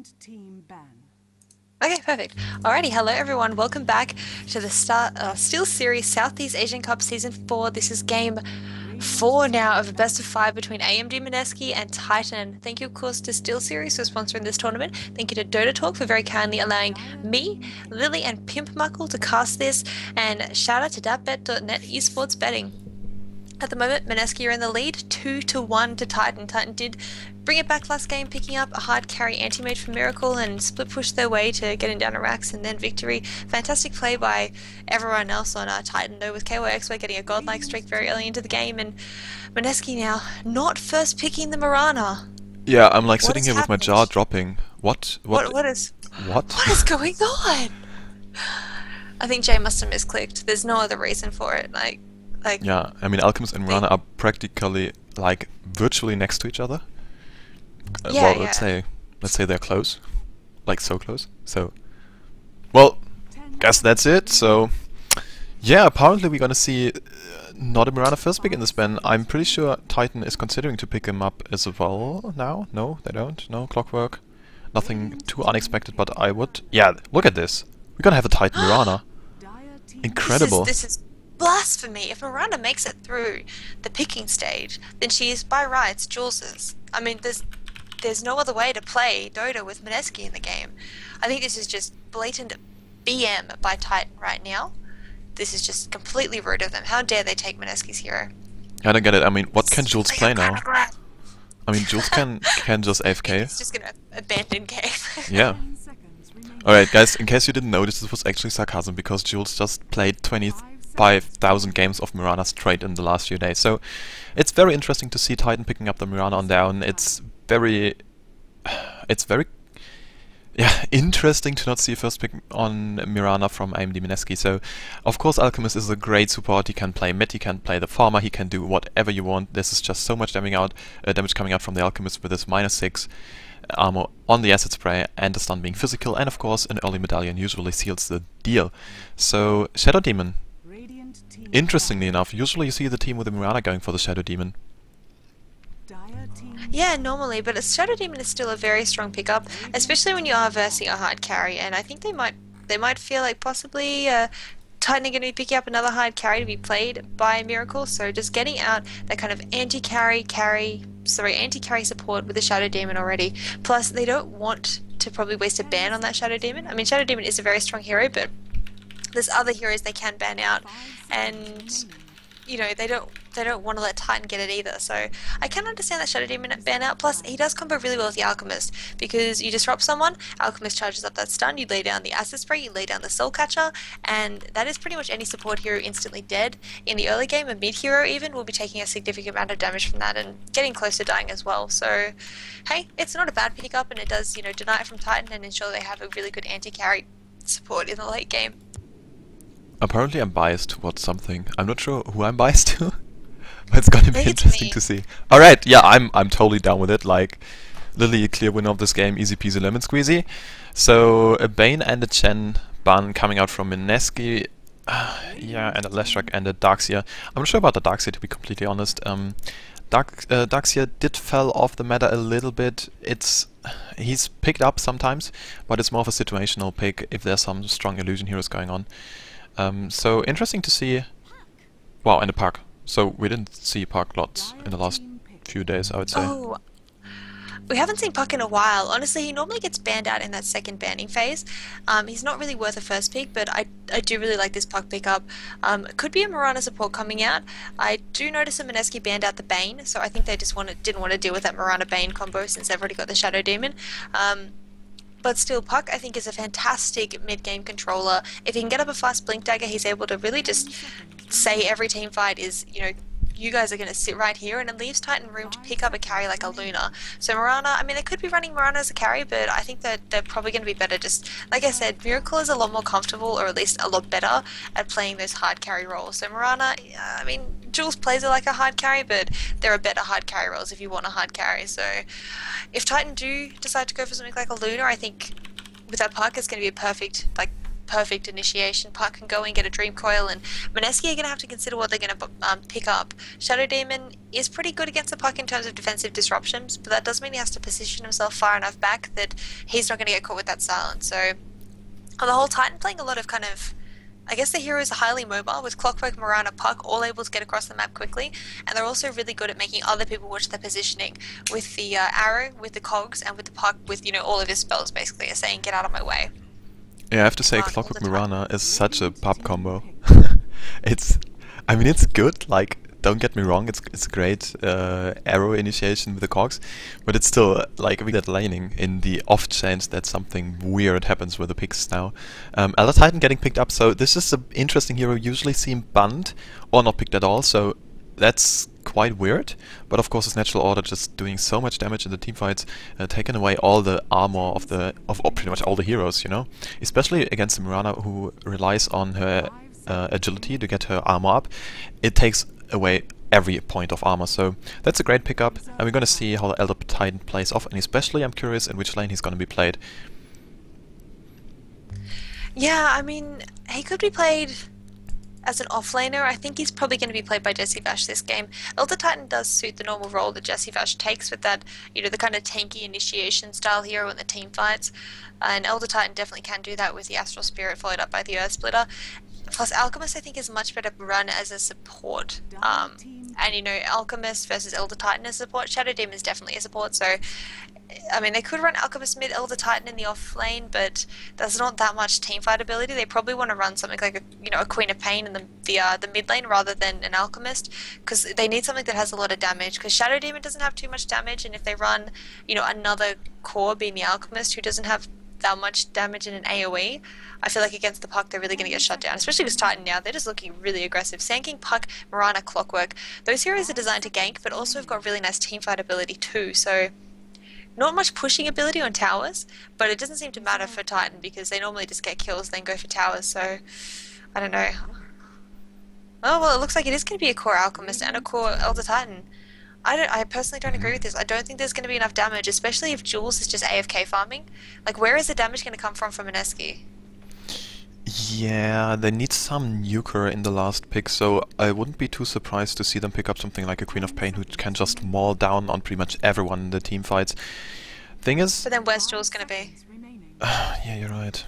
Okay, perfect. Alrighty, hello everyone. Welcome back to the Steel Series Southeast Asian Cup Season 4. This is game 4 now of a best of 5 between AMD Mineski and Titan. Thank you, of course, to Steel Series for sponsoring this tournament. Thank you to Dota Talk for very kindly allowing me, Lily, and Pimp Muckle to cast this. And shout out to DatBet.net Esports Betting. At the moment, Mineski are in the lead, 2-1 to Titan. Titan did bring it back last game, picking up a hard carry anti-mage for Miracle and split push their way to getting down to Rax and then victory. Fantastic play by everyone else on Titan though, with KYXY getting a godlike streak very early into the game, and Mineski now not first picking the Mirana. Yeah, I'm like sitting here happened? with my jaw dropping. What is going on? I think Jay must have misclicked. There's no other reason for it. Yeah, I mean Alchemist and Mirana are practically like virtually next to each other. Well, let's say they're close, like so close. So, well, guess that's it. So, yeah, apparently we're gonna see not a Mirana first pick in this ban. I'm pretty sure Titan is considering to pick him up as well now. No, they don't. No, Clockwork. Nothing too unexpected, but I would. Yeah, look at this. We're gonna have a Titan Mirana. Incredible. This is blasphemy. If Miranda makes it through the picking stage, then she is by rights Jules's. I mean, there's no other way to play Dota with Mineski in the game. I think this is just blatant BM by Titan right now. This is just completely rude of them. How dare they take Mineski's hero? I don't get it. I mean, what can Jules play now? I mean, Jules can just AFK. It's just gonna abandon game. Yeah. Alright, guys, in case you didn't know, this was actually sarcasm because Jules just played 25,000 games of Mirana straight in the last few days. So it's very interesting to see Titan picking up the Mirana on down. It's very interesting to not see a first pick on Mirana from AMD Mineski. So of course Alchemist is a great support. He can play mid, he can play the farmer, he can do whatever you want. This is just so much damage coming out from the Alchemist with this -6 armor on the acid spray and the stun being physical, and of course an early medallion usually seals the deal. So Shadow Demon, interestingly enough, usually you see the team with the Mirana going for the Shadow Demon. Yeah, normally, but a Shadow Demon is still a very strong pickup, especially when you are versing a hard carry, and I think they might feel like possibly Titan are going to be picking up another hard carry to be played by Miracle, so just getting out that kind of anti-carry support with the Shadow Demon already. Plus, they don't want to probably waste a ban on that Shadow Demon. I mean, Shadow Demon is a very strong hero, but there's other heroes they can ban out, and you know, they don't want to let Titan get it either. So I can understand that Shadow Demon ban out. Plus, he does combo really well with the Alchemist because you disrupt someone, Alchemist charges up that stun, you lay down the Acid Spray, you lay down the Soul Catcher, and that is pretty much any support hero instantly dead. In the early game, a mid hero even will be taking a significant amount of damage from that and getting close to dying as well. So, hey, it's not a bad pickup, and it does, you know, deny it from Titan and ensure they have a really good anti-carry support in the late game. Apparently I'm biased towards something. I'm not sure who I'm biased to, but it's gonna be interesting to see. Alright, yeah, I'm totally down with it. Like, Lily, a clear winner of this game, easy peasy lemon squeezy. So, a Bane and a Chen ban coming out from Mineski. Yeah, and a Leshrac and a Darkseer. I'm not sure about the Darkseer, to be completely honest. Darkseer did fell off the meta a little bit. He's picked up sometimes, but it's more of a situational pick if there's some strong illusion heroes going on. So interesting to see. Wow, and a Puck. So we didn't see Puck lots in the last few days, I would say. Oh, we haven't seen Puck in a while. Honestly, he normally gets banned out in that second banning phase. He's not really worth a first pick, but I do really like this Puck pickup. It could be a Mirana support coming out. I do notice that Mineski banned out the Bane, so I think they just didn't want to deal with that Mirana Bane combo since they've already got the Shadow Demon. But still, Puck, I think, is a fantastic mid-game controller. If he can get up a fast Blink Dagger, he's able to really just say every team fight is, you know, you guys are going to sit right here, and it leaves Titan room to pick up a carry like a Luna. So Mirana, I mean, they could be running Mirana as a carry, but I think that they're probably going to be better just, like I said, Miracle is a lot more comfortable, or at least a lot better, at playing those hard carry roles. So Mirana, I mean, Jules plays it like a hard carry, but there are better hard carry roles if you want a hard carry. So if Titan do decide to go for something like a Luna, I think with that Puck, it's going to be a perfect, like, perfect initiation. Puck can go and get a Dream Coil, and Mineski are going to have to consider what they're going to pick up. Shadow Demon is pretty good against the Puck in terms of defensive disruptions, but that does mean he has to position himself far enough back that he's not going to get caught with that silence. So on the whole, Titan playing a lot of kind of, I guess the heroes are highly mobile, with Clockwork, Mirana, Puck all able to get across the map quickly, and they're also really good at making other people watch their positioning with the arrow, with the cogs, and with the Puck, with, you know, all of his spells basically, are saying get out of my way. Yeah, I have to say Clockwork Mirana is such a pub combo. I mean, it's good, like, don't get me wrong, it's a great arrow initiation with the cogs, but it's still, like, with that laning in the off chance that something weird happens with the picks now. Elder Titan getting picked up, so this is an interesting hero. Usually see him banned or not picked at all, so that's quite weird, but of course his natural order just doing so much damage in the teamfights, taking away all the armor of pretty much all the heroes, you know, especially against the Mirana, who relies on her agility to get her armor up. It takes away every point of armor, so that's a great pickup, and we're gonna see how the Elder Titan plays off, and especially I'm curious in which lane he's gonna be played. Yeah, I mean, he could be played as an offlaner. I think he's probably going to be played by Jesse Vash this game. Elder Titan does suit the normal role that Jesse Vash takes with that, you know, the kind of tanky initiation style hero in the team fights. And Elder Titan definitely can do that with the Astral Spirit followed up by the Earth Splitter. Plus, Alchemist I think is much better run as a support. And you know, Alchemist versus Elder Titan as support. Shadow Demon is definitely a support, so I mean, they could run Alchemist mid, Elder Titan in the off lane, but there's not that much teamfight ability. They probably want to run something like a Queen of Pain in the mid lane rather than an Alchemist, because they need something that has a lot of damage. Because Shadow Demon doesn't have too much damage, and if they run, you know, another core being the Alchemist who doesn't have that much damage in an AoE, I feel like against the Puck they're really going to get shut down, especially with Titan now. They're just looking really aggressive. Sand King, Puck, Mirana, Clockwork, those heroes are designed to gank, but also have got really nice teamfight ability too, so not much pushing ability on towers, but it doesn't seem to matter for Titan because they normally just get kills then go for towers, so I don't know. Oh well, it looks like it is going to be a core Alchemist and a core Elder Titan. I personally don't agree with this. I don't think there's going to be enough damage, especially if Jules is just AFK farming. Like, where is the damage going to come from Mineski? Yeah, they need some nuker in the last pick, so I wouldn't be too surprised to see them pick up something like a Queen of Pain who can just maul down on pretty much everyone in the team fights. Thing is... But then where's Jules going to be? Yeah, you're right.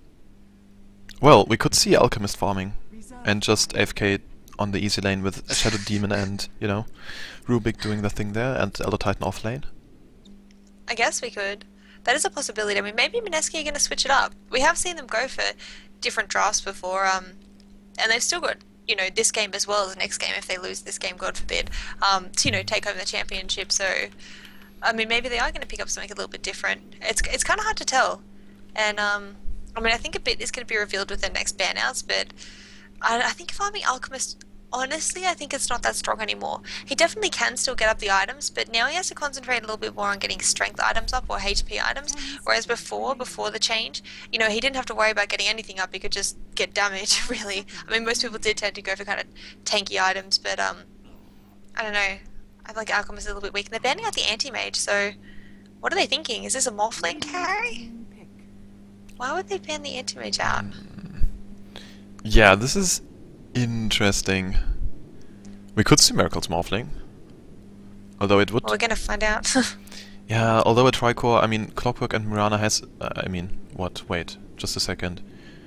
Well, we could see Alchemist farming and just AFK on the easy lane with Shadow Demon and, you know, Rubik doing the thing there and Elder Titan off lane. I guess we could. That is a possibility. I mean, maybe Mineski are going to switch it up. We have seen them go for different drafts before, and they've still got, you know, this game as well as the next game if they lose this game, God forbid, to, you know, take home the championship. So, I mean, maybe they are going to pick up something a little bit different. It's kind of hard to tell. And, I mean, I think a bit is going to be revealed with their next ban-outs, but I think farming Alchemist, honestly, I think it's not that strong anymore. He definitely can still get up the items, but now he has to concentrate a little bit more on getting strength items up or HP items, whereas before the change, you know, he didn't have to worry about getting anything up, he could just get damage, really. I mean, most people did tend to go for kind of tanky items, but, I don't know. I feel like Alchemist is a little bit weak, and they're banning out the anti-mage, so what are they thinking? Is this a Morphling carry? Why would they ban the anti-mage out? Yeah, this is interesting. We could see Miracle's Morphling. Although it would... Well, we're gonna find out. Yeah, although a Tricore, I mean, Clockwork and Mirana has... I mean, what? Wait, just a second.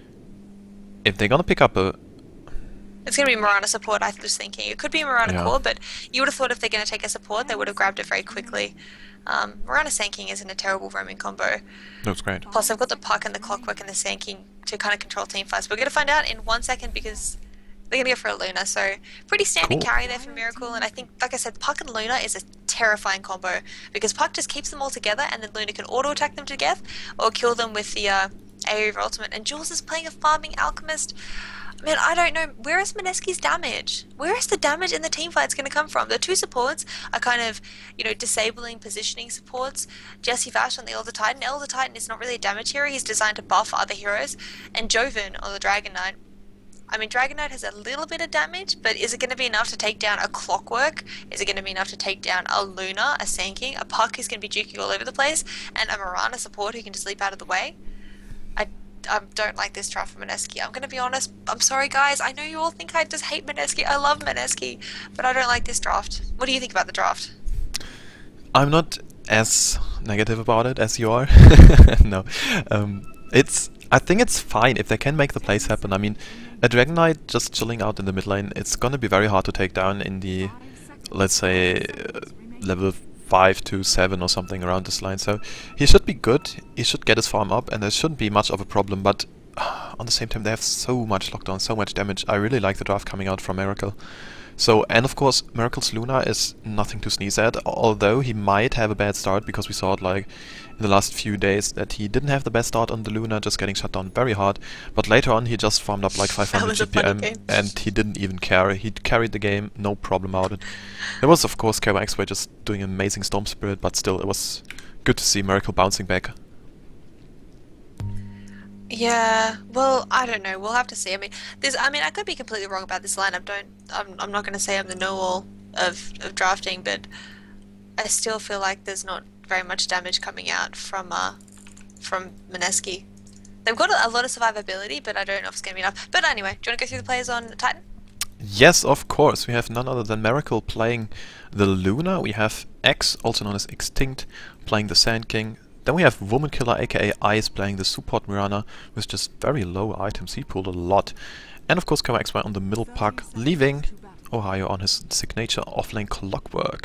If they're gonna pick up a... It's gonna be Mirana support, I was thinking. It could be Mirana core, but you would have thought if they're gonna take a support, they would have grabbed it very quickly. Mirana Sand King isn't a terrible roaming combo. That's great. Plus, I've got the Puck and the Clockwork and the Sand King to kind of control team fights. We're gonna find out in 1 second because they're gonna go for a Luna, so pretty standard carry there for Miracle, and I think, like I said, Puck and Luna is a terrifying combo, because Puck just keeps them all together, and then Luna can auto-attack them to death, or kill them with the AoE of Ultimate, and Jules is playing a farming Alchemist. Man, I don't know, where is Mineski's damage? Where is the damage in the teamfights gonna come from? The two supports are kind of, you know, disabling positioning supports. Jesse Vash on the Elder Titan. Elder Titan is not really a damage hero, he's designed to buff other heroes, and Joven on the Dragon Knight. I mean, Dragon Knight has a little bit of damage, but is it going to be enough to take down a Clockwork? Is it going to be enough to take down a Luna, a Sand King, a Puck who's going to be juking all over the place, and a Mirana support who can just leap out of the way? don't like this draft from Mineski. I'm gonna be honest. I'm sorry, guys. I know you all think I just hate Mineski. I love Mineski, but I don't like this draft. What do you think about the draft? I'm not as negative about it as you are. No, I think it's fine if they can make the plays happen. I mean, a Dragon Knight just chilling out in the mid lane, it's gonna be very hard to take down in the, let's say, level 5 to 7 or something around this line. So he should be good, he should get his farm up, and there shouldn't be much of a problem, but on the same time they have so much lockdown, so much damage. I really like the draft coming out from Miracle. So, and of course, Miracle's Luna is nothing to sneeze at, although he might have a bad start, because we saw it like in the last few days that he didn't have the best start on the Luna, just getting shut down very hard. But later on he just farmed up like 500 GPM and he didn't even care. He carried the game, no problem about it. There was of course KYXY just doing amazing Storm Spirit, but still it was good to see Miracle bouncing back. Yeah, well, I don't know. We'll have to see. I mean, I could be completely wrong about this lineup. I'm not going to say I'm the know-all of drafting, but I still feel like there's not very much damage coming out from Mineski. They've got a lot of survivability, but I don't know if it's going to be enough. But anyway, do you want to go through the players on Titan? Yes, of course. We have none other than Miracle playing the Luna. We have X, also known as Extinct, playing the Sand King. Then we have Woman Killer aka Ice playing the support Mirana with just very low items, he pulled a lot. And of course KYXY on the middle puck, leaving Ohio on his signature offlane Clockwork.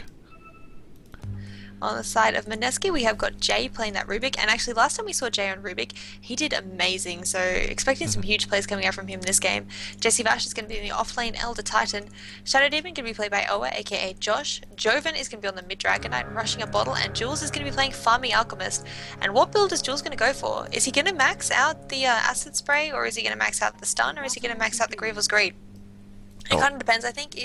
On the side of Mineski, we have got Jay playing that Rubik, and actually last time we saw Jay on Rubik, he did amazing, so expecting some huge plays coming out from him this game. Jesse Vash is going to be in the offlane Elder Titan, Shadow Demon going to be played by Oa, aka Josh, Joven is going to be on the mid Dragon Knight rushing a bottle, and Jules is going to be playing Farming Alchemist. And what build is Jules going to go for? Is he going to max out the Acid Spray, or is he going to max out the Stun, or is he going to max out the Grievel's Greed? It kind of depends, I think,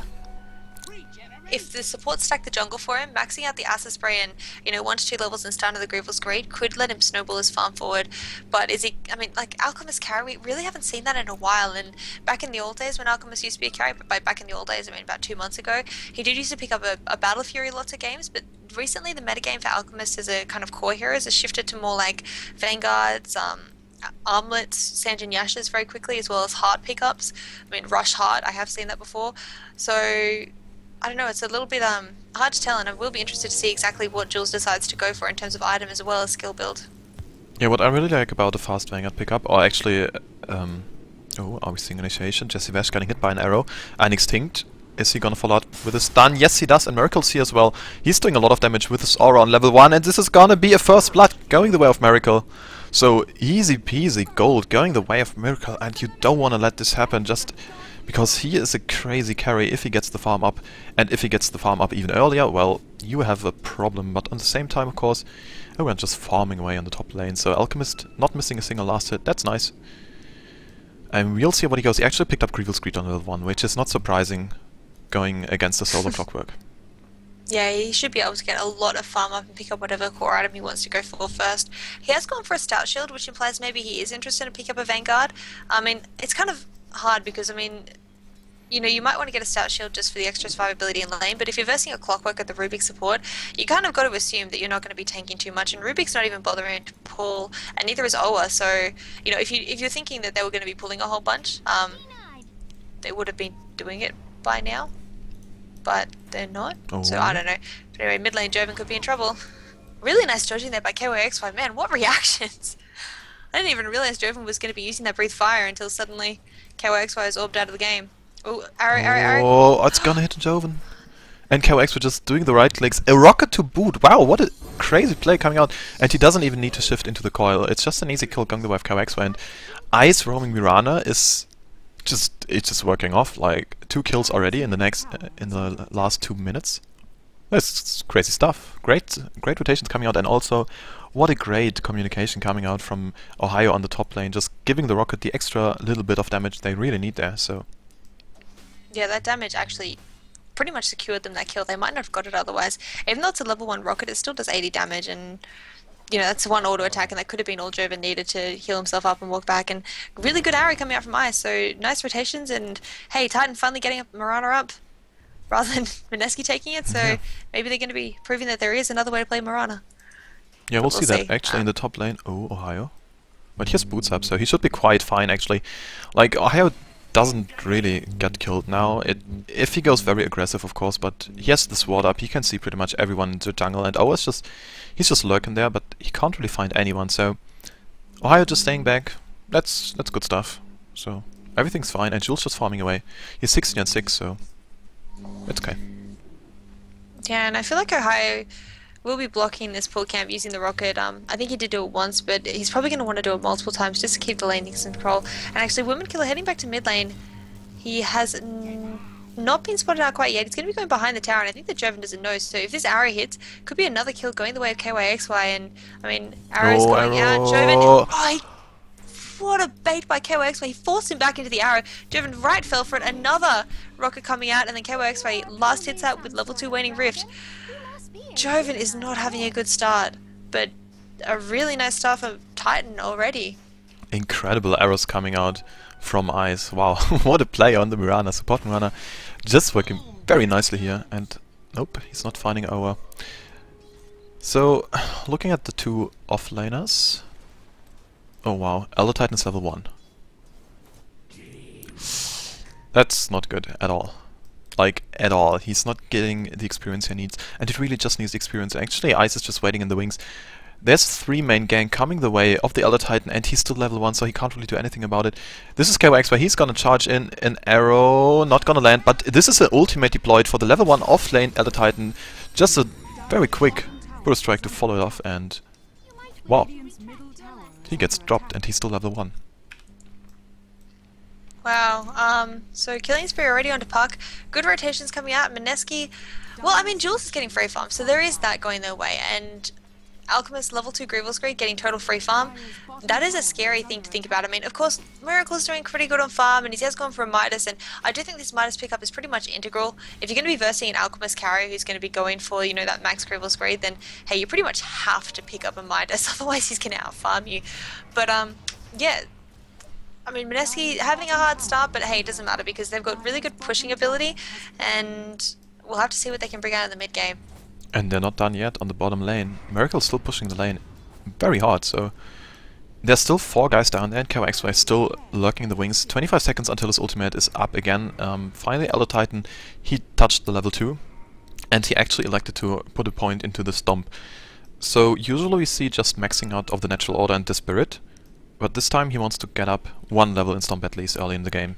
if the support stack the jungle for him, maxing out the Acid Spray and, 1 to 2 levels and stun of the Grievel's Greed could let him snowball his farm forward. But is he, like Alchemist carry, we really haven't seen that in a while. And back in the old days when Alchemist used to be a carry, but by back in the old days, about 2 months ago, he did used to pick up a Battle Fury lots of games, but recently the metagame for Alchemist as a kind of core heroes has shifted to more like Vanguards, Armlets, Sanjin Yashas very quickly, as well as heart pickups. Rush Heart, I have seen that before. So I don't know, it's a little bit hard to tell, and I will be interested to see exactly what Jules decides to go for in terms of item as well as skill build. Yeah, what I really like about the fast Vanguard pickup, or actually, oh, are we seeing initiation? Jesse Vash getting hit by an arrow. And Extinct, is he gonna follow up with a stun? Yes, he does, and Miracle's here as well. He's doing a lot of damage with his aura on level 1, and this is gonna be a first blood going the way of Miracle. So, easy peasy gold going the way of Miracle, and you don't wanna let this happen just because he is a crazy carry if he gets the farm up, and if he gets the farm up even earlier, well, you have a problem. But at the same time, of course, everyone's just farming away on the top lane, so Alchemist not missing a single last hit, that's nice. And we'll see what he goes. He actually picked up Grievel's Greed on level 1, which is not surprising going against the Solar Clockwork. Yeah, he should be able to get a lot of farm up and pick up whatever core item he wants to go for first. He has gone for a Stout Shield, which implies maybe he is interested in pick up a Vanguard. It's kind of hard because, you might want to get a Stout Shield just for the extra survivability in lane, but if you're versing a Clockwork at the Rubik support, you kind of got to assume that you're not going to be tanking too much, and Rubik's not even bothering to pull, and neither is Oa, so, if you're thinking that they were going to be pulling a whole bunch, they would have been doing it by now, but they're not, so I don't know. But anyway, mid lane Joven could be in trouble. Really nice dodging there by KYXY, man, what reactions! I didn't even realize Joven was going to be using that Breathe Fire until suddenly KYXY was orbed out of the game. Oh, arrow. Oh, it's gonna hit Joven. And KYXY just doing the right clicks. A rocket to boot. Wow, what a crazy play coming out. And he doesn't even need to shift into the coil. It's just an easy kill going the way of KYXY. And Ice roaming Mirana is just working off. Like 2 kills already in the last 2 minutes. That's crazy stuff. Great rotations coming out, and also what a great communication coming out from Ohio on the top lane, just giving the Rocket the extra little bit of damage they really need there. So yeah, that damage actually pretty much secured them that kill. They might not have got it otherwise. Even though it's a level 1 Rocket, it still does 80 damage, and that's one auto attack, and that could have been all Joven needed to heal himself up and walk back. And really good arrow coming out from Ice, so nice rotations, and hey, Titan finally getting Mirana up rather than Mineski taking it, so maybe they're going to be proving that there is another way to play Mirana. Yeah, we'll see that actually in the top lane. Oh, Ohio. But he has boots up, so he should be quite fine actually. Like, Ohio doesn't really get killed now. If he goes very aggressive, of course, but he has the sword up, he can see pretty much everyone in the jungle, and he's just lurking there, but he can't really find anyone, so Ohio just staying back, that's good stuff. So everything's fine, and Jules just farming away. He's 16 and 6, so it's okay. Yeah, and I feel like Ohio will be blocking this pull camp using the rocket. I think he did do it once, but he's probably going to want to do it multiple times just to keep the lane in control. And actually, Woman Killer heading back to mid lane, he has not been spotted out quite yet. He's going to be going behind the tower, and I think that Joven doesn't know. So if this arrow hits, could be another kill going the way of KYXY. And I mean, arrow's going out. Joven, oh, what a bait by KYXY. He forced him back into the arrow. Joven right fell for it. Another rocket coming out, and then KYXY last hits out with level 2 Waning Rift. Joven is not having a good start, but a really nice start for Titan already. Incredible arrows coming out from Ice. Wow, what a play on the Mirana. Support Mirana just working very nicely here. And nope, he's not finding our. So, looking at the two offlaners. Oh wow, Elder Titan is level 1. That's not good at all. Like, at all. He's not getting the experience he needs. And it really just needs the experience. Actually, Ice is just waiting in the wings. There's 3 main gang coming the way of the Elder Titan, and he's still level 1, so he can't really do anything about it. This is KYXY. He's gonna charge in an arrow. Not gonna land, but this is an ultimate deployed for the level 1 off-lane Elder Titan. Just a very quick burst strike to follow it off, and wow. He gets dropped, and he's still level 1. Wow, so Killing Spree already onto Puck. Good rotations coming out. Mineski, well, I mean, Jules is getting free farm, so there is that going their way. And Alchemist level 2 Grievous Greed getting total free farm. That is a scary thing to think about. I mean, of course, Miracle's doing pretty good on farm, and he has gone for a Midas, and I do think this Midas pickup is pretty much integral. If you're going to be versing an Alchemist carry who's going to be going for, you know, that max Grievous Greed, then, hey, you pretty much have to pick up a Midas, otherwise he's going to out-farm you. But, yeah. I mean, Mineski having a hard start, but hey, it doesn't matter because they've got really good pushing ability, and we'll have to see what they can bring out in the mid game. And they're not done yet on the bottom lane. Miracle's still pushing the lane very hard, so there's still 4 guys down there, and KYXY is still lurking in the wings. 25 seconds until his ultimate is up again. Finally, Elder Titan, he touched the level 2, and he actually elected to put a point into the Stomp. So usually we see just maxing out of the Natural Order and the Spirit, but this time he wants to get up 1 level in Stomp at least early in the game.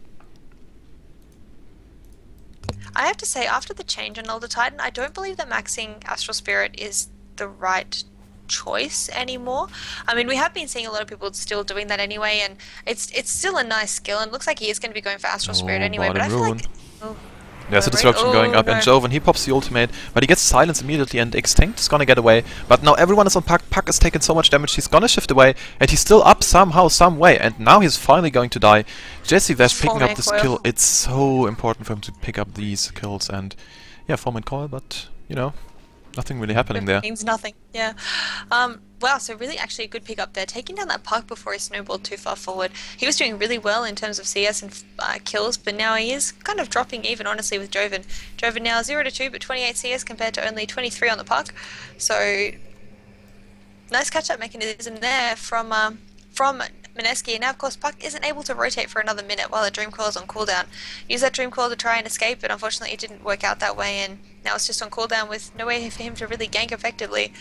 I have to say, after the change on Elder Titan, I don't believe that maxing Astral Spirit is the right choice anymore. I mean, we have been seeing a lot of people still doing that anyway, and it's still a nice skill, and it looks like he is going to be going for Astral Spirit anyway, but I feel like... Oh. There's a disruption going up, and Joven, he pops the ultimate, but he gets silenced immediately, and Extinct is gonna get away. But now everyone is on Puck. Puck is taking so much damage, he's gonna shift away, and he's still up somehow, some way, and now he's finally going to die. Jesse Vash picking up this kill. It's so important for him to pick up these kills, and yeah, 4-man coil, but you know, nothing really happening there. Means nothing, yeah. Wow, so really actually a good pick up there. Taking down that Puck before he snowballed too far forward. He was doing really well in terms of CS and kills, but now he is kind of dropping even, honestly, with Joven. Joven now 0-2, but 28 CS compared to only 23 on the Puck. So, nice catch-up mechanism there from Mineski. And now, of course, Puck isn't able to rotate for another minute while the Dream Coil is on cooldown. Use that Dream Coil to try and escape, but unfortunately it didn't work out that way, and now it's just on cooldown with no way for him to really gank effectively.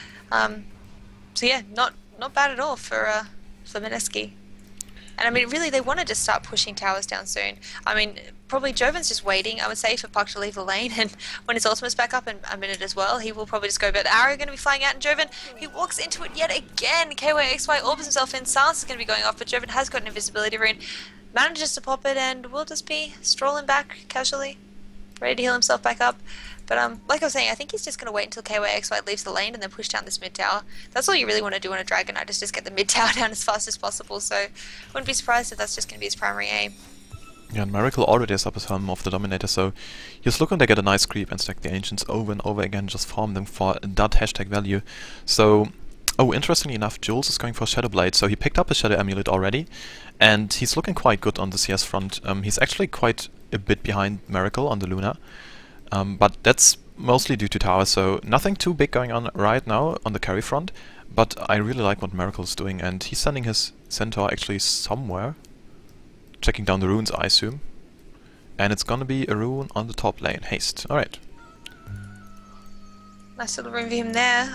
So yeah, not bad at all for Mineski. And I mean, really, they wanted to start pushing towers down soon. I mean, probably Joven's just waiting, I would say, for Puck to leave the lane, and when his ultimate's back up in a minute as well, he will probably just go, but the arrow going to be flying out, and Joven, he walks into it yet again. KYXY orbs himself in, Silence is going to be going off, but Joven has got an invisibility rune, manages to pop it, and will just be strolling back casually, ready to heal himself back up. But like I was saying, I think he's just going to wait until KYXY leaves the lane and then push down this mid tower. That's all you really want to do on a Dragon Knight, is just get the mid tower down as fast as possible, so wouldn't be surprised if that's just going to be his primary aim. Yeah, and Miracle already has up his helm of the Dominator, so he's looking to get a nice creep and stack the Ancients over and over again, just farm them for that hashtag value. So, oh, interestingly enough, Jules is going for Shadow Blade, so he picked up a Shadow Amulet already, and he's looking quite good on the CS front. He's actually quite a bit behind Miracle on the Luna. But that's mostly due to tower, so nothing too big going on right now on the carry front. But I really like what Miracle's doing, and he's sending his Centaur actually somewhere. Checking down the runes, I assume. And it's gonna be a rune on the top lane. Haste. Alright. Nice little rune for him there.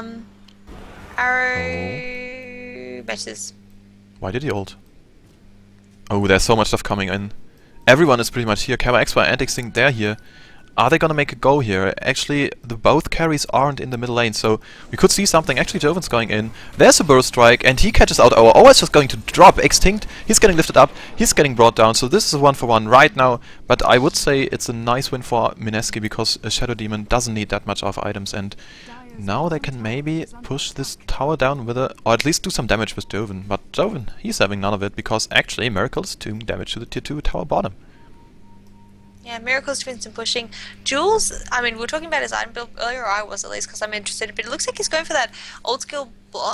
Arrow... Meshes. Why did he ult? Oh, there's so much stuff coming in. Everyone is pretty much here. Kara, XY, and Extinct, they're here. Are they gonna make a go here? Actually, both carries aren't in the middle lane, so we could see something. Actually, Joven's going in. There's a burst strike, and he catches out our OS just going to drop. Extinct, he's getting lifted up, he's getting brought down, so this is a 1-for-1 right now. But I would say it's a nice win for Mineski, because a Shadow Demon doesn't need that much of items, and now they can maybe push this tower down with a... or at least do some damage with Joven. But Joven, he's having none of it, because actually Miracle is doing damage to the tier 2 tower bottom. Yeah, Miracle's doing some pushing. Jules, I mean, we were talking about his item build earlier, or I was at least, because I'm interested, but it looks like he's going for that old skill,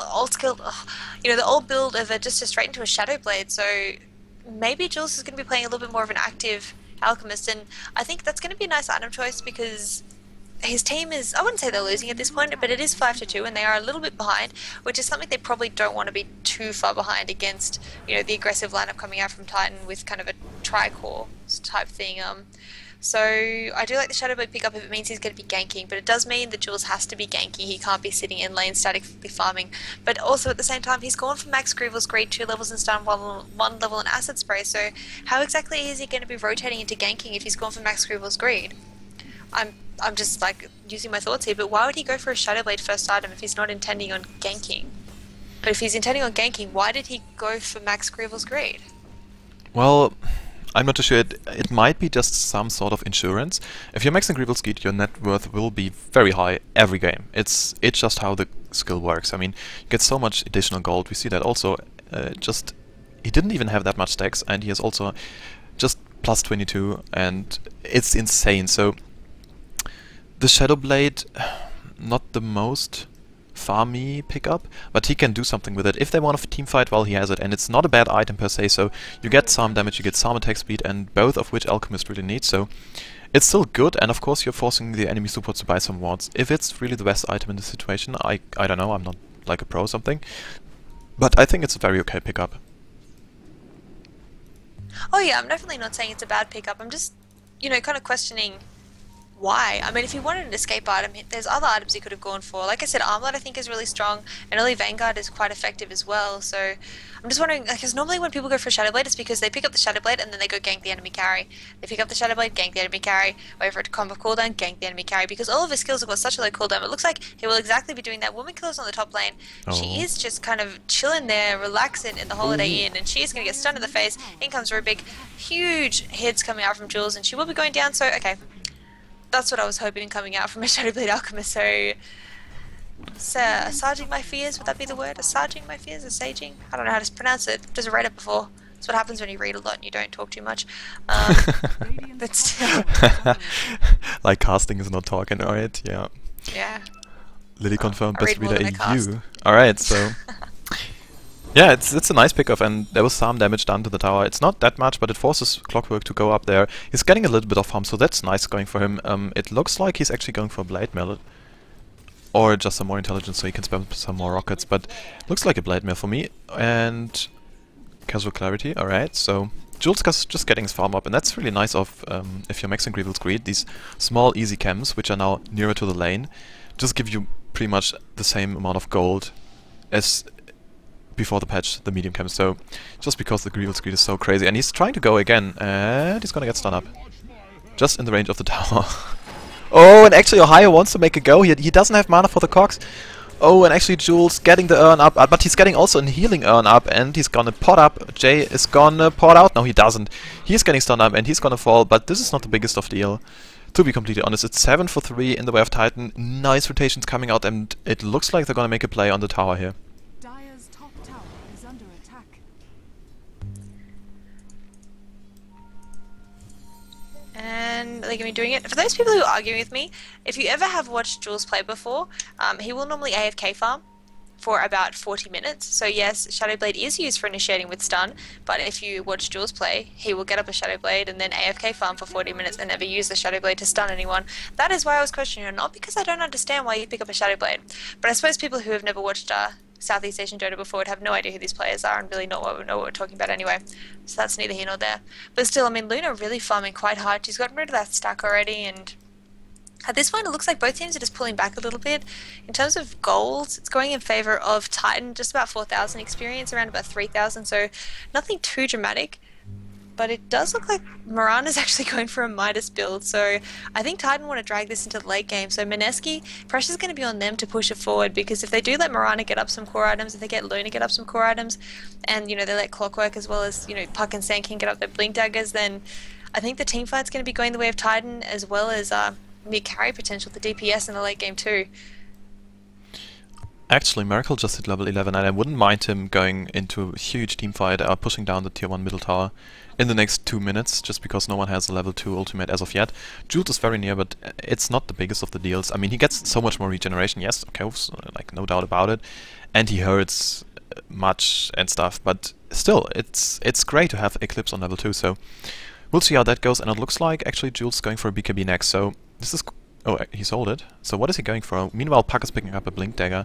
you know, the old build of just straight into a Shadow Blade, so maybe Jules is going to be playing a little bit more of an active Alchemist, and I think that's going to be a nice item choice, because his team is, I wouldn't say they're losing at this point, but it is 5-2 and they are a little bit behind, which is something they probably don't want to be too far behind against, you know, the aggressive lineup coming out from Titan with kind of a tri-core type thing. So I do like the Shadow Blade pickup if it means he's going to be ganking, but it does mean that Jules has to be ganking. He can't be sitting in lane statically farming. But also at the same time, he's gone from Max Greevil's Greed 2 levels in stun, 1 level in Acid Spray, so how exactly is he going to be rotating into ganking if he's gone from Max Greevil's Greed? I'm just like using my thoughts here, but why would he go for a Shadow Blade first item if he's not intending on ganking? But if he's intending on ganking, why did he go for Max Greevil's Greed? Well, I'm not too sure. It might be just some sort of insurance. If you're maxing Greevil's Greed, your net worth will be very high every game. It's just how the skill works. I mean, you get so much additional gold. We see that also. He didn't even have that much stacks, and he has also just plus 22, and it's insane. So the Shadow Blade, not the most farmy pickup, but he can do something with it. If they want a team fight, well, he has it, and it's not a bad item per se, so you get some damage, you get some attack speed, and both of which Alchemist really needs, so it's still good, and of course you're forcing the enemy support to buy some wards. If it's really the best item in this situation, I don't know, I'm not like a pro or something, but I think it's a very okay pickup. Oh yeah, I'm definitely not saying it's a bad pickup, I'm just, you know, kind of questioning why. I mean, if he wanted an escape item, there's other items he could have gone for. Like I said, Armlet I think is really strong, and early Vanguard is quite effective as well, so I'm just wondering, because normally when people go for Shadow Blade, it's because they pick up the Shadow Blade and then they go gank the enemy carry. They pick up the Shadow Blade, gank the enemy carry, wait for it to combo cooldown, gank the enemy carry, because all of his skills have got such a low cooldown. It looks like he will exactly be doing that. Woman Killer's on the top lane. Oh. She is just kind of chilling there, relaxing in the Holiday Inn, and she is going to get stunned in the face. In comes Rubik. Huge hits coming out from Jules, and she will be going down, so okay. That's what I was hoping coming out from a Shadow Blade Alchemist, so assuaging my fears, would that be the word? Assuaging my fears? Assuaging? I don't know how to pronounce it. Just read it before. That's what happens when you read a lot and you don't talk too much. But still. Like casting is not talking, alright, yeah. Yeah. Lily confirmed best reader in you. Alright, so... yeah, it's a nice pickup, and there was some damage done to the tower. It's not that much, but it forces Clockwork to go up there. He's getting a little bit of harm, so that's nice going for him. It looks like he's actually going for a Blade Mail. Or just some more intelligence so he can spam some more rockets, but looks like a Blade Mail for me. And Casual Clarity, alright, so Jules just getting his farm up, and that's really nice of, if you're maxing Greevil's Greed, these small easy camps, which are now nearer to the lane, just give you pretty much the same amount of gold as before the patch, the medium camp, so just because the Greevil's Greed is so crazy, and he's trying to go again, and he's gonna get stunned up. Just in the range of the tower. Oh, and actually Ohio wants to make a go here. He doesn't have mana for the cogs. Oh, and actually Jules getting the urn up, but he's getting also a healing urn up, and he's gonna pot up. Jay is gonna pot out. No, he doesn't. He's getting stunned up, and he's gonna fall, but this is not the biggest of deal. To be completely honest, it's 7 for 3 in the way of Titan. Nice rotations coming out, and it looks like they're gonna make a play on the tower here. And they're going to be doing it. For those people who are arguing with me, if you ever have watched Jules play before, he will normally AFK farm for about 40 minutes. So yes, Shadowblade is used for initiating with stun, but if you watch Jules play, he will get up a Shadowblade and then AFK farm for 40 minutes and never use the Shadowblade to stun anyone. That is why I was questioning her, not because I don't understand why you pick up a Shadowblade, but I suppose people who have never watched Southeast Asian Dota before would have no idea who these players are and really know what we're talking about anyway. So that's neither here nor there. But still, I mean, Luna really farming quite hard. She's gotten rid of that stack already, and at this point, it looks like both teams are just pulling back a little bit. In terms of goals, it's going in favour of Titan, just about 4,000 experience, around about 3,000, so nothing too dramatic. But it does look like Mirana's actually going for a Midas build, so I think Titan want to drag this into the late game. So Mineski, pressure's going to be on them to push it forward, because if they do let Mirana get up some core items, if they get Luna get up some core items, and they let Clockwork as well as Puck and Sand King get up their Blink Daggers, then I think the team fight's going to be going the way of Titan, as well as mid carry potential, the DPS in the late game too. Actually, Miracle just hit level 11, and I wouldn't mind him going into a huge team fight, pushing down the tier 1 middle tower in the next 2 minutes, just because no one has a level 2 ultimate as of yet. Jules is very near, but it's not the biggest of the deals. I mean, he gets so much more regeneration, yes, okay, like no doubt about it, and he hurts much and stuff, but still, it's great to have Eclipse on level 2, so we'll see how that goes. And it looks like actually Jules going for a BKB next, so this is... Oh, he sold it. So what is he going for? Meanwhile, Puck is picking up a Blink Dagger.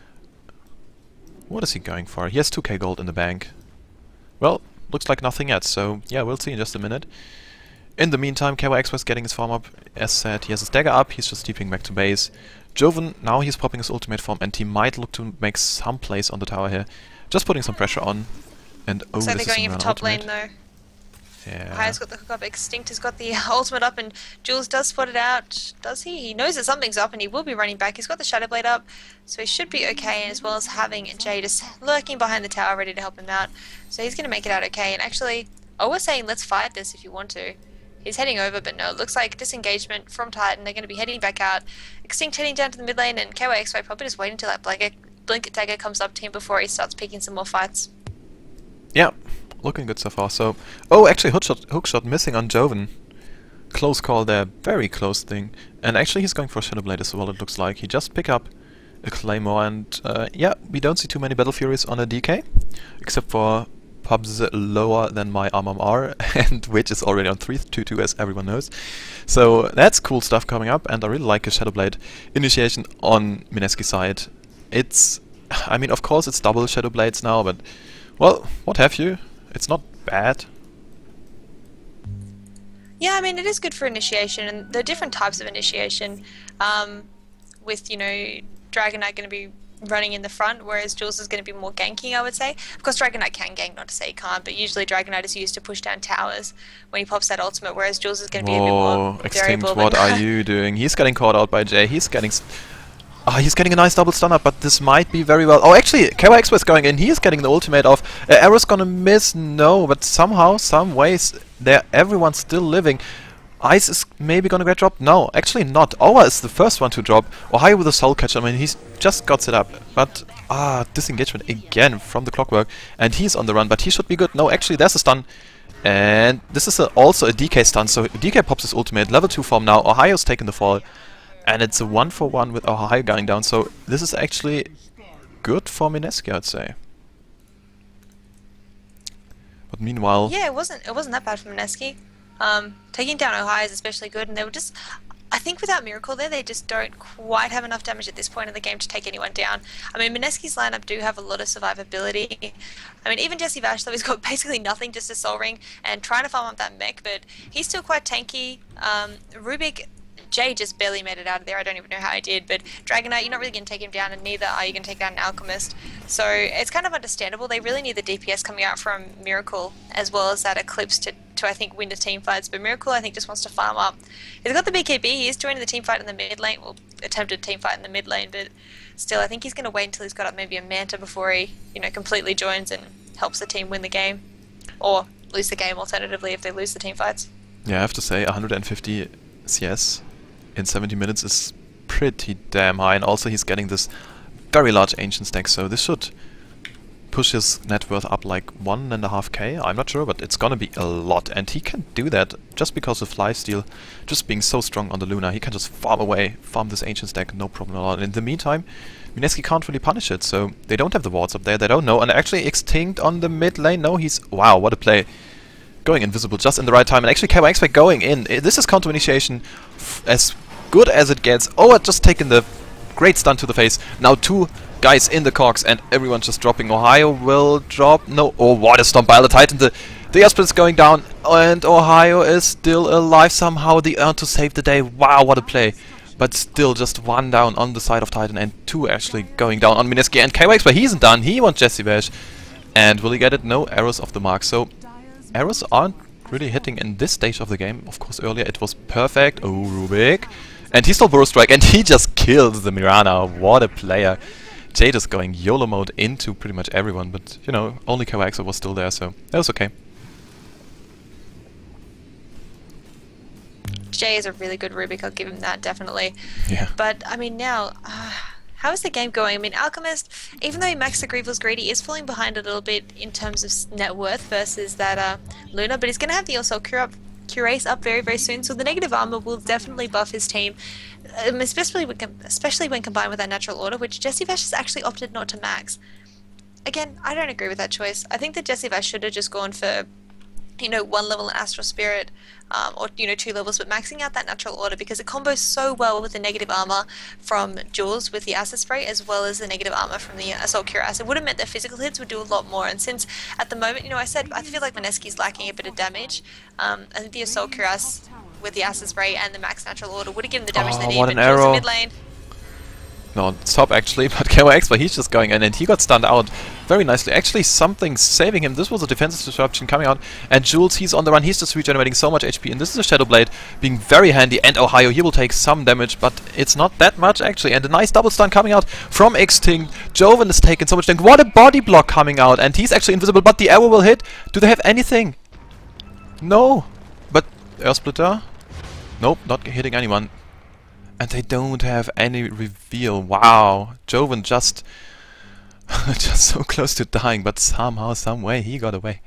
What is he going for? He has 2k gold in the bank. Well, looks like nothing yet, so yeah, we'll see in just a minute. In the meantime, KYX was getting his farm up. As said, he has his dagger up, he's just TPing back to base. Joven, now he's popping his ultimate form, and he might look to make some plays on the tower here. Just putting some pressure on. And oh, so this they're going is in for top ultimate. lane though. Yeah. Haya's got the hook up, Extinct has got the ultimate up, and Jules does spot it out. Does he? He knows that something's up and he will be running back. He's got the Shadowblade up, so he should be okay, as well as having Jay just lurking behind the tower ready to help him out. So he's going to make it out okay. And actually, I was saying let's fight this if you want to. He's heading over, but no, it looks like disengagement from Titan. They're going to be heading back out. Extinct heading down to the mid lane, and KYXY probably just waiting until that Blink Dagger comes up to him before he starts picking some more fights. Yeah. Looking good so far, so... Oh, actually, hookshot missing on Joven. Close call there, very close thing. And actually he's going for Shadowblade as well, it looks like. He just picked up a Claymore, and yeah, we don't see too many Battle Furies on a DK. Except for pubs lower than my RMR, and which is already on 322 as everyone knows. So that's cool stuff coming up, and I really like a Shadowblade initiation on Mineski's side. It's... I mean, of course it's double Shadowblades now, but... Well, what have you? It's not bad. Yeah, I mean, it is good for initiation, and there are different types of initiation. With, Dragon Knight going to be running in the front, whereas Jules is going to be more ganking, I would say. Of course, Dragon Knight can gank, not to say he can't, but usually Dragon Knight is used to push down towers when he pops that ultimate, whereas Jules is going to be a bit more Extinct, variable. what are you doing? He's getting caught out by Jay. He's getting a nice double stun up, but this might be very well... Oh, actually, KYX was going in. He is getting the ultimate off. Arrow's gonna miss? No, but somehow, some ways, everyone's still living. Ice is maybe gonna get dropped? No, actually not. Aura is the first one to drop. Ohio with a Soul Catcher, I mean, he's just got it up. But, disengagement again from the Clockwork. And he's on the run, but he should be good. No, actually, there's a stun. And this is also a DK stun, so DK pops his ultimate. Level 2 form now. Ohio's taken the fall. And it's a 1-for-1 with Ohio going down, so this is actually good for Mineski, I'd say. But meanwhile... Yeah, it wasn't that bad for Mineski. Taking down Ohio is especially good, and they were just... I think without Miracle there, they just don't quite have enough damage at this point in the game to take anyone down. I mean, Mineski's lineup do have a lot of survivability. I mean, even Jesse Vashlev has got basically nothing, just a Soul Ring, and trying to farm up that mech, but he's still quite tanky. Rubik... Jay just barely made it out of there. I don't even know how he did, but Dragon Knight, you're not really going to take him down, and neither are you going to take down an Alchemist. So it's kind of understandable. They really need the DPS coming out from Miracle, as well as that Eclipse to I think, win the team fights. But Miracle, I think, just wants to farm up. He's got the BKB. He is joining the team fight in the mid lane. Well, attempted team fight in the mid lane, but still, I think he's going to wait until he's got up maybe a Manta before he, completely joins and helps the team win the game. Or lose the game, alternatively, if they lose the team fights. Yeah, I have to say, 150 CS in 70 minutes is pretty damn high, and also he's getting this very large Ancient stack, so this should push his net worth up like 1.5k, I'm not sure, but it's gonna be a lot, and he can do that just because of lifesteal, just being so strong on the Luna. He can just farm away, farm this Ancient stack, no problem at all. And in the meantime, Mineski can't really punish it, so they don't have the wards up there, they don't know, and actually Extinct on the mid lane, no, he's... Wow, what a play. Going invisible just in the right time, and actually KYXY going in. This is counter initiation as good as it gets. Oh, it just taken the great stun to the face. Now 2 guys in the cogs and everyone's just dropping. Ohio will drop. No. Oh, what a stomp by the Titan. The Split's going down and Ohio is still alive somehow. The Urn to save the day. Wow, what a play. But still just 1 down on the side of Titan and 2 actually going down on Mineski. And KYXY, he isn't done. He wants Jessie Bash. And will he get it? No, arrows off the mark. So arrows aren't really hitting in this stage of the game. Of course, earlier it was perfect. Oh, Rubik. And he still Burrow Strike and he just kills the Mirana. What a player. Jade is going YOLO mode into pretty much everyone, but you know, only KYXY was still there, so that was okay. Jay is a really good Rubik, I'll give him that, definitely. Yeah. But, I mean, now, how is the game going? I mean, Alchemist, even though he maxed the Grievel's Greed, he is falling behind a little bit in terms of net worth versus that Luna, but he's going to have the also Cuirass up very, very soon, so the negative armor will definitely buff his team, especially when combined with that natural order, which Jessie Vash has actually opted not to max. Again, I don't agree with that choice. I think that Jessie Vash should have just gone for, you know, 1 level in Astral Spirit, or, you know, 2 levels, but maxing out that natural order because it combos so well with the negative armor from Jules with the Acid Spray as well as the negative armor from the Assault Cuirass. It would have meant that physical hits would do a lot more, and since at the moment, you know, I said I feel like Mineski's lacking a bit of damage, I think the Assault Cuirass with the Acid Spray and the max natural order would have given the damage they need. What an arrow. Mid lane. No, top actually, but KYXY, he's just going in and he got stunned out very nicely. Actually, something's saving him. This was a defensive disruption coming out, and Jules, he's on the run. He's just regenerating so much HP, and this is a Shadow Blade being very handy. And Ohio, he will take some damage, but it's not that much actually. And a nice double stun coming out from Extinct. Joven is taking so much damage. What a body block coming out, and he's actually invisible, but the arrow will hit. Do they have anything? No. But Earth Splitter? Nope, not hitting anyone. And they don't have any reveal. Wow, Joven just so close to dying, but somehow, some way, he got away.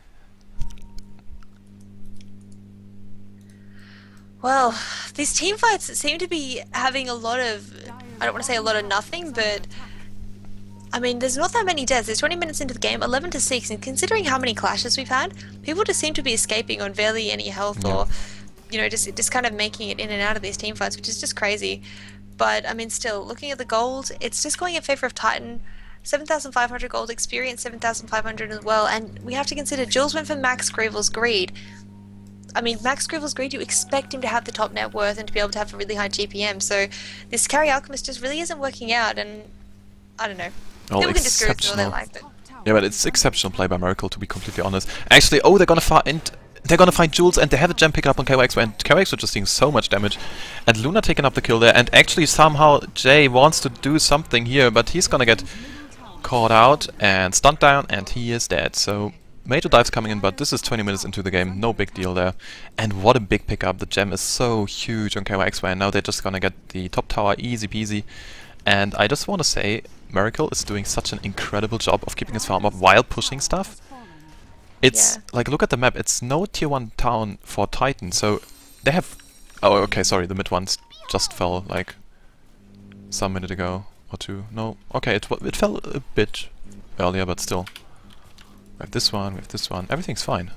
Well, these team fights seem to be having a lot of, I don't want to say a lot of nothing, but I mean, there's not that many deaths. There's 20 minutes into the game, 11-6, and considering how many clashes we've had, people just seem to be escaping on barely any health, or you know, just kind of making it in and out of these team fights, which is just crazy. But I mean, still, looking at the gold, it's just going in favor of Titan. 7,500 gold, experience 7,500 as well, and we have to consider Jules went for Max Grievel's Greed. I mean, Max Grievel's Greed, you expect him to have the top net worth and to be able to have a really high GPM, so this carry Alchemist just really isn't working out, and I don't know. Well, people can discourage it all they like, but yeah, but it's exceptional play by Miracle, to be completely honest. Actually, oh, they're gonna find Jules, and they have a gem pick up on KYXY, and KYXY just doing so much damage. And Luna taking up the kill there, and actually somehow Jay wants to do something here, but he's gonna get caught out and stunned down, and he is dead. So major dives coming in, but this is 20 minutes into the game, no big deal there. And what a big pickup, the gem is so huge on KYXY, and now they're just gonna get the top tower easy peasy. And I just want to say, Miracle is doing such an incredible job of keeping his farm up while pushing stuff. It's like, look at the map, it's no tier 1 town for Titan, so they have... Oh, okay, sorry, the mid ones just fell like some minute ago or two. No, okay, it fell a bit earlier, but still. We have this one, everything's fine.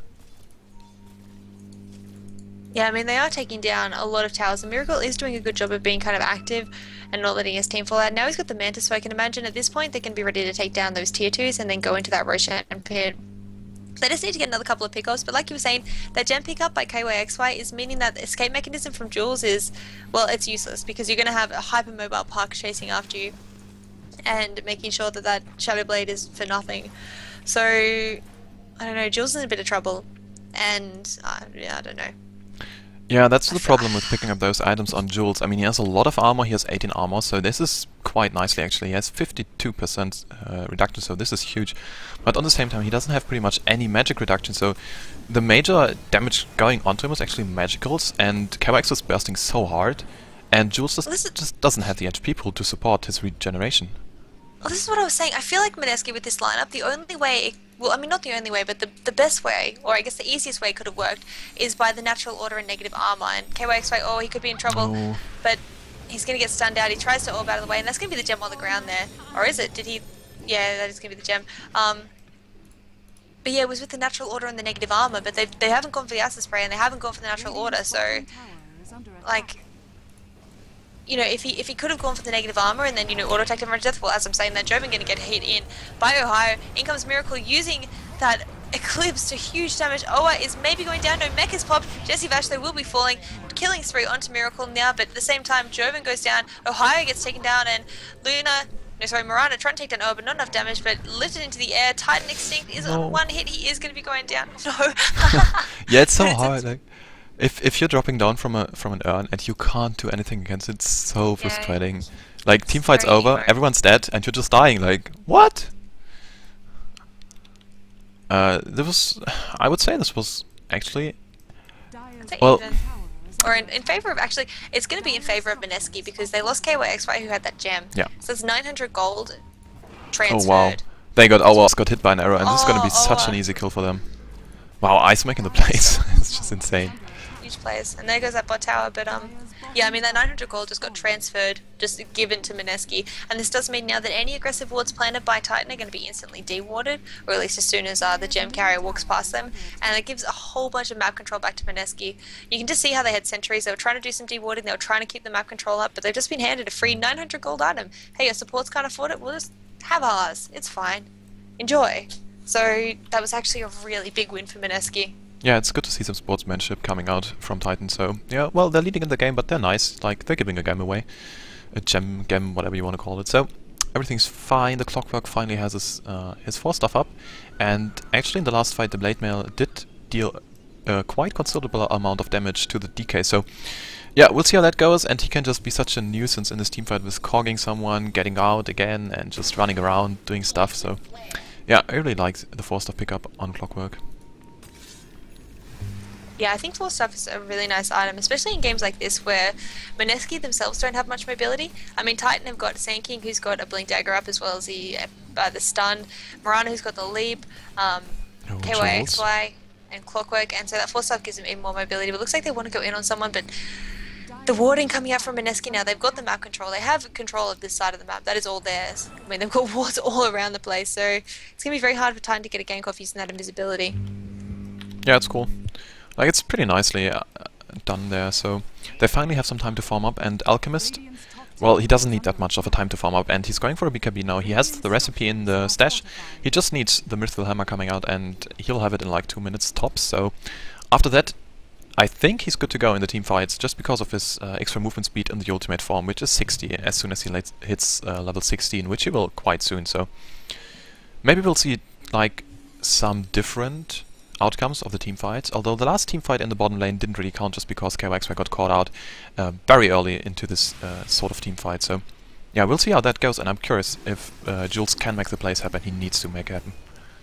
yeah, I mean, they are taking down a lot of towers, and Miracle is doing a good job of being kind of active and not letting his team fall out. Now he's got the Mantis, so I can imagine at this point they can be ready to take down those tier 2s and then go into that Roshan pit. They just need to get another couple of pickups, but like you were saying, that gem pickup by KYXY is meaning that the escape mechanism from Jules is, well, it's useless, because you're going to have a hypermobile Puck chasing after you and making sure that that Shadow Blade is for nothing. So, I don't know, Jules is in a bit of trouble, and yeah, I don't know. Yeah, that's the problem with picking up those items on Jules. I mean, he has a lot of armor, he has 18 armor, so this is quite nicely actually. He has 52% reduction, so this is huge. But on the same time, he doesn't have pretty much any magic reduction, so the major damage going onto him was actually magicals, and KYXY is bursting so hard, and Jules just doesn't have the HP pool to support his regeneration. Well, this is what I was saying. I feel like Mineski with this lineup, the only way, well, I mean, not the only way, but the best way, or I guess the easiest way it could have worked, is by the natural order and negative armor. And KYXY, oh, he could be in trouble, Oh. but he's going to get stunned out. He tries to orb out of the way, and that's going to be the gem on the ground there. Or is it? Did he? Yeah, that is going to be the gem. But yeah, it was with the natural order and the negative armor, but they haven't gone for the acid spray, and they haven't gone for the natural order, so, like, you know, if he could have gone for the negative armor and then, you know, auto attacked him to death, well, as I'm saying, that Joven going to get hit in by Ohio. In comes Miracle using that Eclipse to huge damage. Oa is maybe going down, no mech is popped. Jesse Vash, they will be falling. Killing spree onto Miracle now, but at the same time, Joven goes down, Ohio gets taken down, and Mirana trying to take down Oa, but not enough damage, but lifted into the air. Titan Extinct is on one hit, he is going to be going down. No. Yeah, it's so hard, like... If you're dropping down from an urn and you can't do anything against it, it's so frustrating. Like, team fight's over, everyone's dead, and you're just dying. Like, what? I would say this was actually, well, or in favor of, actually, it's going to be in favor of Mineski because they lost KYXY who had that gem. Yeah. So it's 900 gold transferred. Oh wow. They got hit by an arrow, and this is going to be such an easy kill for them. Wow, Ice making the plays. It's just insane. Huge plays. And there goes that bot tower, but yeah, I mean that 900 gold just got transferred, just given to Mineski, and this does mean now that any aggressive wards planted by Titan are going to be instantly dewarded, or at least as soon as the gem carrier walks past them, and it gives a whole bunch of map control back to Mineski. You can just see how they had sentries, they were trying to do some dewarding, they were trying to keep the map control up, but they've just been handed a free 900 gold item. Hey, your supports can't afford it, we'll just have ours, it's fine. Enjoy. So that was actually a really big win for Mineski. Yeah, it's good to see some sportsmanship coming out from Titan, so yeah, well, they're leading in the game, but they're nice, like, they're giving a game away. A gem, whatever you want to call it. So, everything's fine, the Clockwork finally has his 4 stuff up, and actually in the last fight the Blade Mail did deal a quite considerable amount of damage to the DK, so yeah, we'll see how that goes, and he can just be such a nuisance in this teamfight with cogging someone, getting out again, and just running around, doing stuff, so yeah, I really like the 4-star pickup on Clockwork. Yeah, I think 4-star is a really nice item, especially in games like this where Mineski themselves don't have much mobility. I mean, Titan have got Sandking, who's got a Blink Dagger up, as well as the stun, Mirana, who's got the leap, KYXY, and Clockwork, and so that 4-star gives them even more mobility. But it looks like they want to go in on someone, but the warding coming out from Mineski now, they've got the map control, they have control of this side of the map, that is all theirs. I mean, they've got wards all around the place, so it's going to be very hard for Titan to get a gank off using that invisibility. Yeah, it's cool. Like, it's pretty nicely done there, so they finally have some time to farm up, and Alchemist, well, he doesn't need that much of a time to farm up, and he's going for a BKB now. He has the recipe in the stash, he just needs the Mithril Hammer coming out, and he'll have it in like 2 minutes tops, so after that, I think he's good to go in the team fights, just because of his extra movement speed in the ultimate form, which is 60 as soon as he hits level 16, which he will quite soon, so maybe we'll see, like, some different outcomes of the team fights, although the last team fight in the bottom lane didn't really count just because KYXY got caught out very early into this sort of team fight, so yeah, we'll see how that goes, and I'm curious if Jules can make the plays happen he needs to make happen.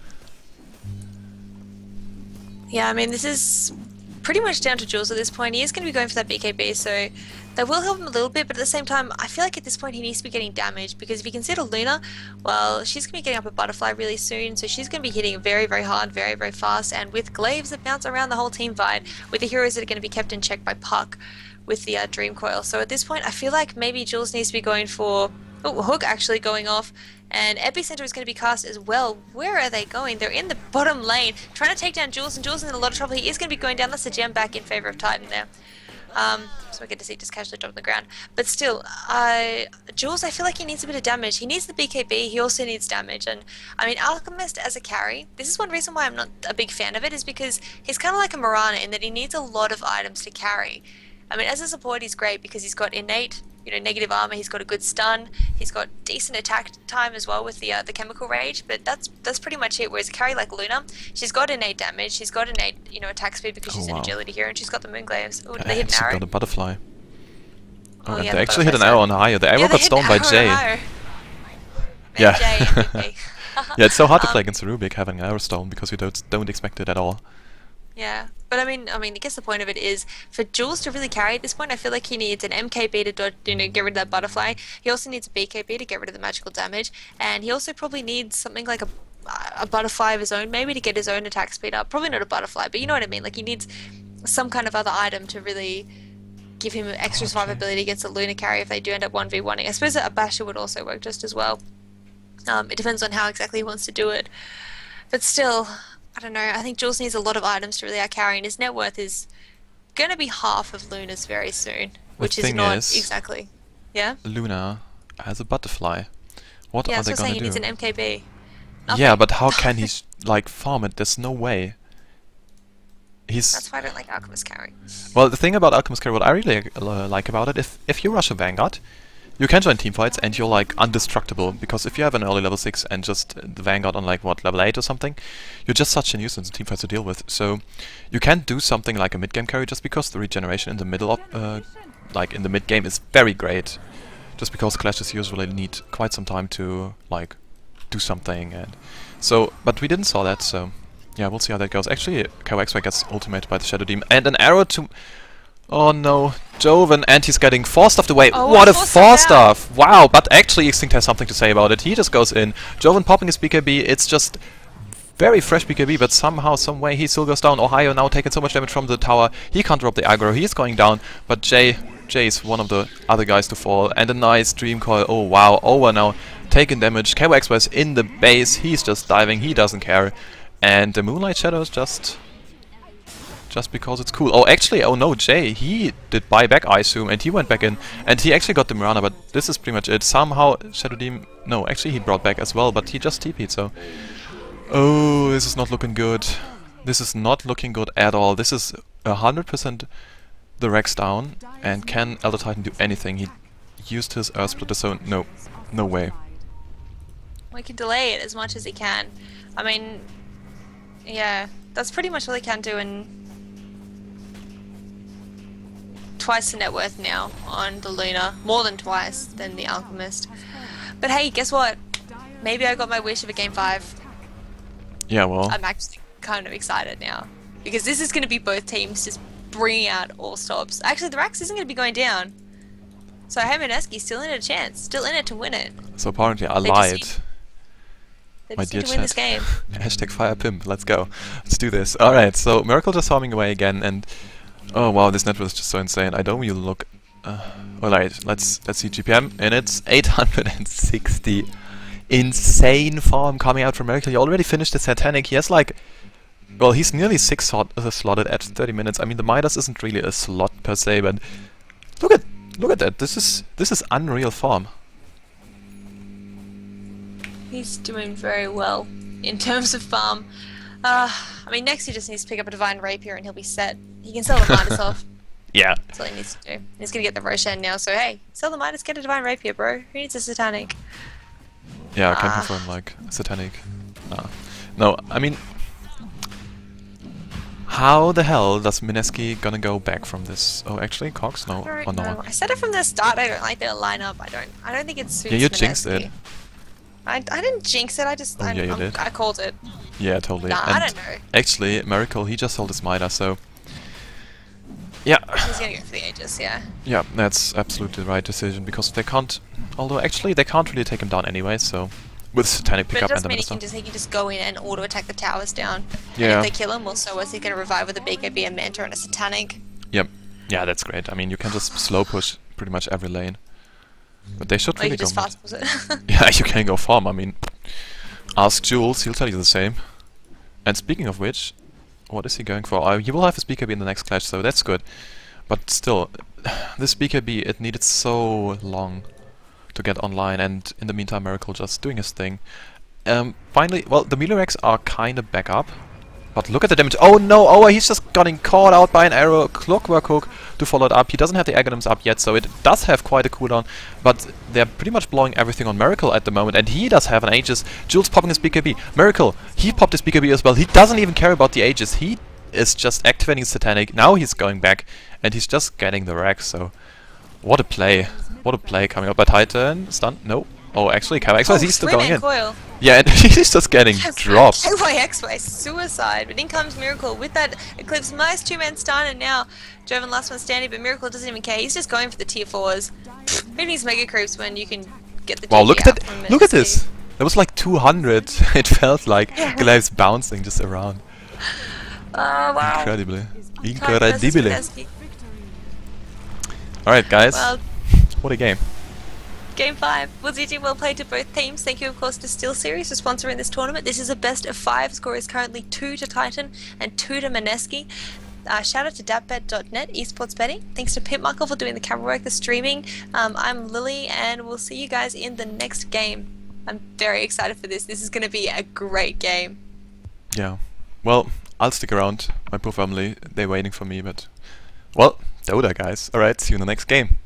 Yeah, I mean, this is pretty much down to Jules at this point. He is going to be going for that BKB, so that will help him a little bit, but at the same time, I feel like at this point he needs to be getting damaged, because if you consider Luna, well, she's going to be getting up a butterfly really soon, so she's going to be hitting very, very hard, very, very fast, and with glaives that bounce around the whole team fight, with the heroes that are going to be kept in check by Puck with the Dream Coil. So at this point, I feel like maybe Jules needs to be going for... Oh, Hook actually going off, and Epicenter is going to be cast as well. Where are they going? They're in the bottom lane, trying to take down Jules, and Jules is in a lot of trouble. He is going to be going down. That's a gem back in favor of Titan there. So I get to see just casually drop on the ground. But still, Jules, I feel like he needs a bit of damage. He needs the BKB, he also needs damage. And I mean, Alchemist as a carry, this is one reason why I'm not a big fan of it, is because he's kind of like a Mirana in that he needs a lot of items to carry. I mean, as a support, he's great because he's got innate, you know, negative armor. He's got a good stun. He's got decent attack time as well with the chemical rage. But that's pretty much it. Whereas a carry like Luna, she's got innate damage. She's got innate, you know, attack speed because she's an agility hero, and she's got the moon glaives. Oh, did they hit an arrow? Got a butterfly. Oh, yeah, they actually hit an arrow on Ohio. The arrow got stolen by Jay. Yeah. Yeah, it's so hard to play against a Rubik having an arrow stolen because you don't expect it at all. Yeah, but I guess the point of it is for Jules to really carry at this point. I feel like he needs an MKB to dodge, get rid of that butterfly. He also needs a BKB to get rid of the magical damage, and he also probably needs something like a butterfly of his own, maybe to get his own attack speed up. Probably not a butterfly, but you know what I mean. Like he needs some kind of other item to really give him extra survivability against a Luna carry if they do end up 1v1ing. I suppose a Basher would also work just as well. It depends on how exactly he wants to do it, but still. I don't know, I think Jules needs a lot of items to really outcarry, and his net worth is going to be half of Luna's very soon, which is not exactly. Yeah? Luna has a butterfly. What are they going to do? He needs an MKB. Nothing. Yeah, but how can he like farm it? There's no way. That's why I don't like Alchemist carry. Well, the thing about Alchemist carry, what I really like about it, if you rush a Vanguard, you can join teamfights and you're like indestructible, because if you have an early level 6 and just the Vanguard on like what, level 8 or something, you're just such a nuisance in teamfights to deal with. So you can't do something like a mid-game carry just because the regeneration in the middle of, like in the mid-game is very great. Just because clashes usually need quite some time to like do something, and so, but we didn't saw that, so yeah, we'll see how that goes. Actually, KOXY gets ultimated by the Shadow Demon and an arrow to... Oh no, Joven, and he's getting Force Staffed away. Oh, what a Force Staff! Wow, but actually Extinct has something to say about it. He just goes in. Joven popping his BKB, it's just very fresh BKB, but somehow, some way he still goes down. Ohio now taking so much damage from the tower. He can't drop the aggro, he's going down, but Jay is one of the other guys to fall. And a nice Dream Coil. Oh wow, Over now taking damage. KOXY is in the base, he's just diving, he doesn't care. And the Moonlight Shadow is just because it's cool. Oh, actually, oh no, Jay, he did buy back, I assume, and he went back in, and he actually got the Mirana, but this is pretty much it. Somehow, Shadow Demon... No, actually he brought back as well, but he just TP'd, so... Oh, this is not looking good. This is not looking good at all. This is 100% the Rex down, and can Elder Titan do anything? He used his Earth Splitter, so no way. We can delay it as much as he can. I mean, yeah, that's pretty much all he can do, and twice the net worth now on the Luna, more than twice than the Alchemist. But hey, guess what? Maybe I got my wish of a game 5. Yeah, well, I'm actually kind of excited now, because this is going to be both teams just bringing out all stops. Actually, the Rax isn't going to be going down, so Hermanesky's still in a chance, still in it to win it. So apparently I lied. They My just dear need to win this game. Hashtag FirePimp, let's go. Let's do this. Alright, so Miracle just farming away again, and oh wow, this network is just so insane. I don't really look... Alright, let's see GPM, and it's 860. Insane farm coming out from Miracle. He already finished the Satanic. He has like... Well, he's nearly 6 slotted at 30 minutes. I mean, the Midas isn't really a slot per se, but... Look at that. This is unreal farm. He's doing very well in terms of farm. I mean, next he just needs to pick up a Divine Rapier and he'll be set. He can sell the Midas off. Yeah. That's all he needs to do. He's gonna get the Roshan now, so hey, sell the Midas, get a Divine Rapier, bro. Who needs a Satanic? Yeah, I can confirm, like, Satanic. No, I mean... How the hell does Mineski gonna go back from this? Oh, actually, Cox? No. I Oh, no. know. I said it from the start, I don't like their lineup. I don't think it suits Yeah, you Mineski. jinxed it. I didn't jinx it, I just... Oh, yeah, you did. I called it. Yeah, totally. Nah, and I don't know. Actually, Miracle, he just sold his Midas, so... Yeah. He's gonna go for the Aegis, yeah. Yeah, that's absolutely the right decision, because they can't... Although, actually, they can't really take him down anyway, so... With Satanic pickup and the he Minister. can just go in and auto-attack the towers down. Yeah. And if they kill him, well, so is he gonna revive with a BKB, a Mentor, and a Satanic? Yep. Yeah, that's great. I mean, you can just slow push pretty much every lane. But they should Or you really could just go... fast push it. Yeah, you can go farm, I mean... Ask Jules, he'll tell you the same. And speaking of which, what is he going for? He will have his BKB in the next clash, so that's good. But still, this BKB, it needed so long to get online, and in the meantime Miracle just doing his thing. Finally, well, the Milorex are kinda back up, but look at the damage. Oh no, oh, he's just getting caught out by an arrow, Clockwork Hook to follow it up. He doesn't have the Aghanims up yet, so it does have quite a cooldown, but they're pretty much blowing everything on Miracle at the moment, and he does have an Aegis. Jules popping his BKB. Miracle, he popped his BKB as well. He doesn't even care about the Aegis. He is just activating Satanic. Now he's going back, and he's just getting the Rex, so... What a play. What a play coming up by Titan. Stun? No. Oh, actually, KYXY, he's still going in. Coil. Yeah, and he's just getting dropped. KYXY suicide, but in comes Miracle with that Eclipse. Nice two-man stun, and now Joven last one standing, but Miracle doesn't even care. He's just going for the tier 4s. Who needs Mega Creeps when you can get the Wow, GG look at out that! from Look at Menesky? this! That was like 200. It felt like Goliath's bouncing just around. Oh, wow. Incredibly. Time versus Incredibly. Menesky. Alright, guys. Well, What a game. Game 5 was GG, well played to both teams. Thank you, of course, to SteelSeries for sponsoring this tournament. This is a best of 5. Score is currently 2 to Titan and 2 to Menesky. Shout out to datbet.net, esports betting. Thanks to Pimp Michael for doing the camera work, the streaming. I'm Lily, and we'll see you guys in the next game. I'm very excited for this. This is going to be a great game. Yeah. Well, I'll stick around. My poor family, they're waiting for me, but... Well, Dota, guys. Alright, see you in the next game.